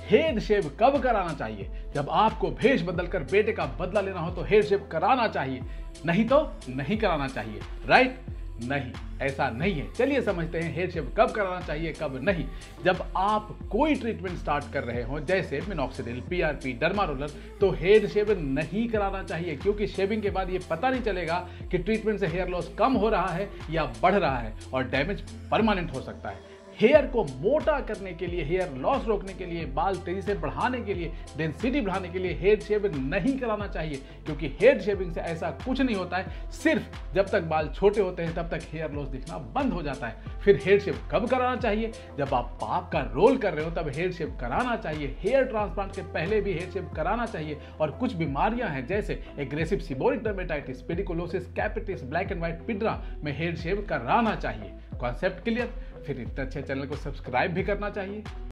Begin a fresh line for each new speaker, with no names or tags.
Hair शेव कब कराना चाहिए? जब आपको भेष बदलकर बेटे का बदला लेना हो तो हेयर शेव कराना चाहिए, नहीं तो नहीं कराना चाहिए। राइट? नहीं, ऐसा नहीं है। चलिए समझते हैं हेयर शेव कब कराना चाहिए, कब नहीं। जब आप कोई ट्रीटमेंट स्टार्ट कर रहे हो, जैसे मिनॉक्सिडिल, पीआरपी, डर्मा रोलर, तो हेयर शेव नहीं कराना चाहिए, क्योंकि शेविंग के बाद ये पता नहीं चलेगा कि ट्रीटमेंट से हेयर लॉस कम हो रहा है या बढ़ रहा है, और डैमेज परमानेंट हो सकता है। हेयर को मोटा करने के लिए, हेयर लॉस रोकने के लिए, बाल तेजी से बढ़ाने के लिए, डेंसिटी बढ़ाने के लिए हेयर शेविंग नहीं कराना चाहिए, क्योंकि हेयर शेविंग से ऐसा कुछ नहीं होता है। सिर्फ जब तक बाल छोटे होते हैं तब तक हेयर लॉस दिखना बंद हो जाता है। फिर हेयर शेव कब कराना चाहिए? जब आप पाप का रोल कर रहे हो तब हेयर शेव कराना चाहिए। हेयर ट्रांसप्लांट के पहले भी हेयर शेव कराना चाहिए। और कुछ बीमारियां हैं जैसे aggressive seborrhoeic dermatitis, pediculosis, capitis, black and white piedra में हेयर शेव कराना चाहिए। Concept clear? फिर इतने अच्छे चैनल को सब्सक्राइब भी करना चाहिए।